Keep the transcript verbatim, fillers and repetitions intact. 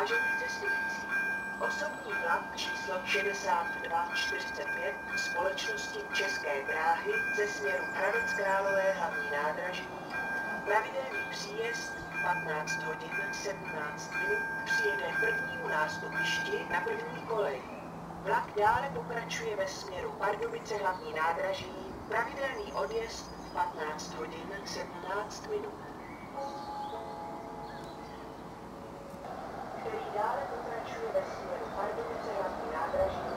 Vážení cestující, osobní vlak číslo šedesát dva čtyřicet pět společnosti České dráhy ze směru Hradec Králové hlavní nádraží, pravidelný příjezd patnáct hodin sedmnáct minut přijede k prvnímu nástupišti na první kolej. Vlak dále pokračuje ve směru Pardubice hlavní nádraží, pravidelný odjezd patnáct hodin sedmnáct minut. Který dále pokračuje ve směru Pardubice hlavní nádraží,